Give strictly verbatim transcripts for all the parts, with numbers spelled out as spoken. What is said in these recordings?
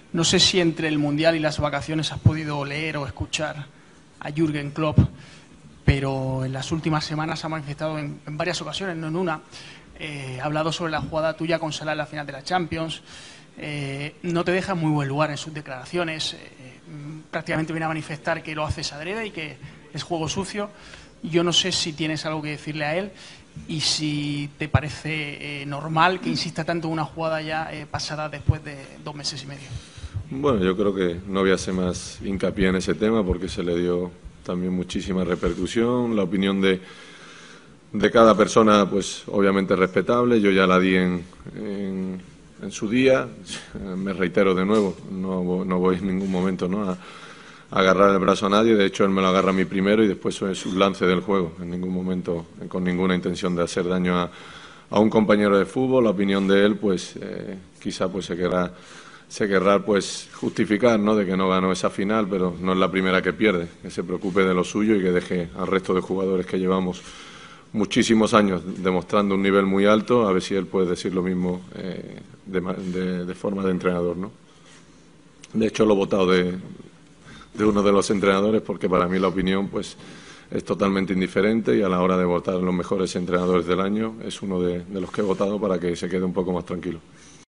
No sé si entre el Mundial y las vacaciones has podido leer o escuchar a Jürgen Klopp, pero en las últimas semanas ha manifestado en, en varias ocasiones, no en una, eh, ha hablado sobre la jugada tuya con Salah en la final de la Champions. Eh, no te deja en muy buen lugar en sus declaraciones. Eh, prácticamente viene a manifestar que lo haces adrede y que es juego sucio. Yo no sé si tienes algo que decirle a él y si te parece eh, normal que insista tanto en una jugada ya eh, pasada después de dos meses y medio. Bueno, yo creo que no voy a hacer más hincapié en ese tema porque se le dio también muchísima repercusión. La opinión de, de cada persona, pues obviamente respetable. Yo ya la di en, en, en su día. Me reitero de nuevo, no, no voy en ningún momento, ¿no?, a, a agarrar el brazo a nadie. De hecho, él me lo agarra a mí primero y después es un lance del juego. En ningún momento, con ninguna intención de hacer daño a, a un compañero de fútbol. La opinión de él, pues eh, quizá pues se querrá... se querrá pues justificar, ¿no?, de que no ganó esa final, pero no es la primera que pierde, que se preocupe de lo suyo y que deje al resto de jugadores que llevamos muchísimos años demostrando un nivel muy alto, a ver si él puede decir lo mismo eh, de, de, de forma de entrenador, ¿no? De hecho, lo he votado de, de uno de los entrenadores porque para mí la opinión pues es totalmente indiferente y a la hora de votar los mejores entrenadores del año es uno de, de los que he votado para que se quede un poco más tranquilo.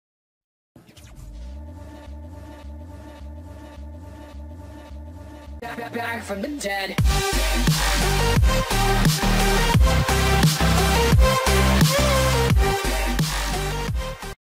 Back from the dead.